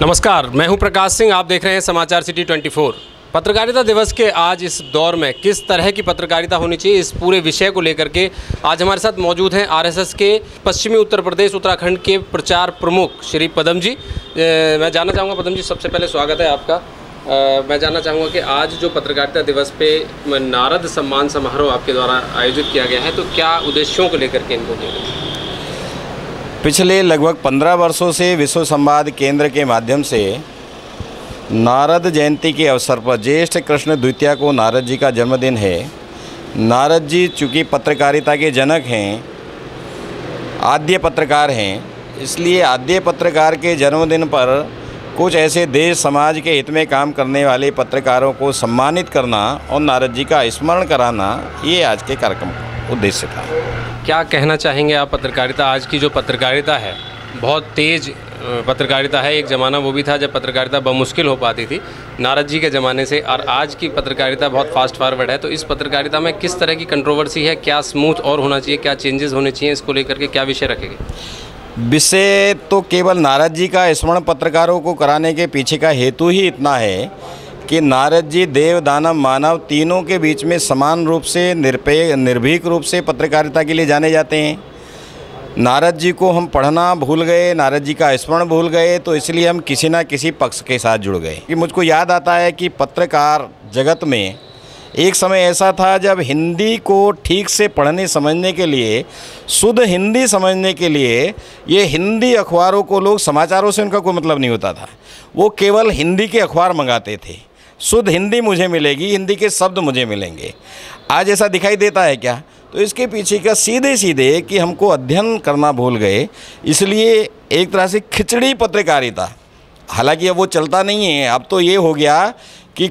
नमस्कार, मैं हूं प्रकाश सिंह। आप देख रहे हैं समाचार सिटी 24। पत्रकारिता दिवस के आज इस दौर में किस तरह की पत्रकारिता होनी चाहिए, इस पूरे विषय को लेकर के आज हमारे साथ मौजूद हैं आरएसएस के पश्चिमी उत्तर प्रदेश उत्तराखंड के प्रचार प्रमुख श्री पदम जी। मैं जानना चाहूँगा, पदम जी सबसे पहले स्वागत है आपका। मैं जानना चाहूँगा कि आज जो पत्रकारिता दिवस पे नारद सम्मान समारोह आपके द्वारा आयोजित किया गया है, तो क्या उद्देश्यों को लेकर के इनको किया गया? पिछले लगभग 15 वर्षों से विश्व संवाद केंद्र के माध्यम से नारद जयंती के अवसर पर ज्येष्ठ कृष्ण द्वितीया को नारद जी का जन्मदिन है। नारद जी चूँकि पत्रकारिता के जनक हैं, आद्य पत्रकार हैं, इसलिए आद्य पत्रकार के जन्मदिन पर कुछ ऐसे देश समाज के हित में काम करने वाले पत्रकारों को सम्मानित करना और नारद जी का स्मरण कराना, ये आज के कार्यक्रम का उद्देश्य था। क्या कहना चाहेंगे आप? पत्रकारिता, आज की जो पत्रकारिता है बहुत तेज़ पत्रकारिता है। एक ज़माना वो भी था जब पत्रकारिता बमुश्किल हो पाती थी नारद जी के ज़माने से, और आज की पत्रकारिता बहुत फास्ट फॉरवर्ड है। तो इस पत्रकारिता में किस तरह की कंट्रोवर्सी है, क्या स्मूथ और होना चाहिए, क्या चेंजेस होने चाहिए, इसको लेकर के क्या विषय रखेंगे? विषय तो केवल नारद जी का स्मरण पत्रकारों को कराने के पीछे का हेतु ही इतना है कि नारद जी देव दानव मानव तीनों के बीच में समान रूप से निर्भीक रूप से पत्रकारिता के लिए जाने जाते हैं। नारद जी को हम पढ़ना भूल गए, नारद जी का स्मरण भूल गए, तो इसलिए हम किसी ना किसी पक्ष के साथ जुड़ गए। कि मुझको याद आता है कि पत्रकार जगत में एक समय ऐसा था जब हिंदी को ठीक से पढ़ने समझने के लिए, शुद्ध हिंदी समझने के लिए, ये हिंदी अखबारों को लोग, समाचारों से उनका कोई मतलब नहीं होता था, वो केवल हिंदी के अखबार मंगाते थे। शुद्ध हिंदी मुझे मिलेगी, हिंदी के शब्द मुझे मिलेंगे। आज ऐसा दिखाई देता है क्या? तो इसके पीछे का सीधे कि हमको अध्ययन करना भूल गए, इसलिए एक तरह से खिचड़ी पत्रकारिता। हालांकि अब वो चलता नहीं है। अब तो ये हो गया कि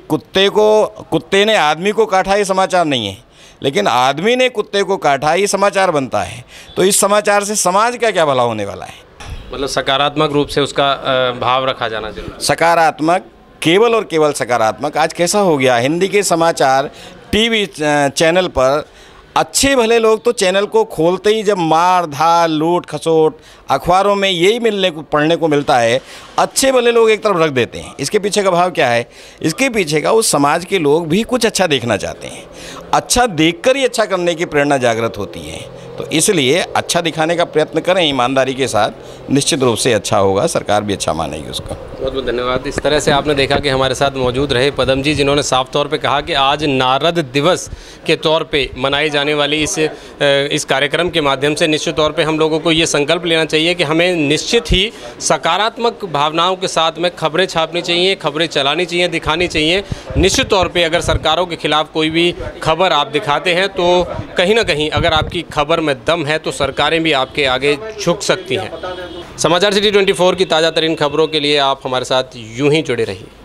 कुत्ते ने आदमी को काटा, ये समाचार नहीं है, लेकिन आदमी ने कुत्ते को काटा, ये समाचार बनता है। तो इस समाचार से समाज का क्या भला होने वाला है? मतलब सकारात्मक रूप से उसका भाव रखा जाना जरूरी। सकारात्मक, केवल और केवल सकारात्मक। आज कैसा हो गया, हिंदी के समाचार टीवी चैनल पर अच्छे भले लोग तो चैनल को खोलते ही जब मार धार लूट खसोट अखबारों में यही पढ़ने को मिलता है, अच्छे भले लोग एक तरफ रख देते हैं। इसके पीछे का भाव क्या है? इसके पीछे का उस समाज के लोग भी कुछ अच्छा देखना चाहते हैं। अच्छा देखकर ही अच्छा करने की प्रेरणा जागृत होती है। तो इसलिए अच्छा दिखाने का प्रयत्न करें ईमानदारी के साथ, निश्चित रूप से अच्छा होगा, सरकार भी अच्छा मानेगी उसका। बहुत बहुत धन्यवाद। इस तरह से आपने देखा कि हमारे साथ मौजूद रहे पदम जी, जिन्होंने साफ तौर पे कहा कि आज नारद दिवस के तौर पे मनाई जाने वाली इस कार्यक्रम के माध्यम से निश्चित तौर पे हम लोगों को ये संकल्प लेना चाहिए कि हमें निश्चित ही सकारात्मक भावनाओं के साथ में खबरें छापनी चाहिए, खबरें चलानी चाहिए, दिखानी चाहिए। निश्चित तौर पे अगर सरकारों के खिलाफ कोई भी खबर आप दिखाते हैं तो कहीं ना कहीं अगर आपकी खबर में दम है तो सरकारें भी आपके आगे झुक सकती हैं। समाचार सिटी 24 की ताज़ा तरीन खबरों के लिए आप हमारे साथ यूं ही जुड़े रहिए।